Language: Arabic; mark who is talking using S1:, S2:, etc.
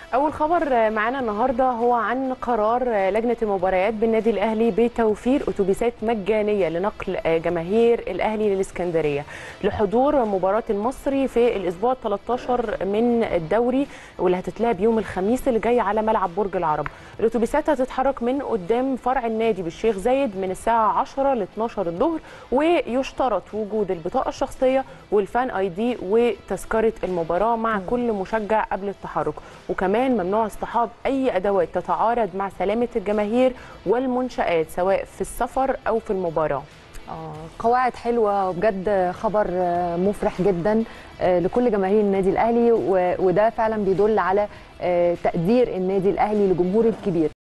S1: أول خبر معانا النهارده هو عن قرار لجنة المباريات بالنادي الأهلي بتوفير أتوبيسات مجانية لنقل جماهير الأهلي للإسكندرية لحضور مباراة المصري في الأسبوع 13 من الدوري، واللي هتتلعب يوم الخميس اللي جاي على ملعب برج العرب. الأتوبيسات هتتحرك من قدام فرع النادي بالشيخ زايد من الساعة 10 ل 12 الظهر، ويشترط وجود البطاقة الشخصية والفان اي دي وتذكرة المباراة مع كل مشجع قبل التحرك. وكمان ممنوع اصطحاب اي ادوات تتعارض مع سلامه الجماهير والمنشآت سواء في السفر او في المباراه.
S2: قواعد حلوه وبجد خبر مفرح جدا لكل جماهير النادي الاهلي، وده فعلا بيدل على تقدير النادي الاهلي لجمهوره الكبير.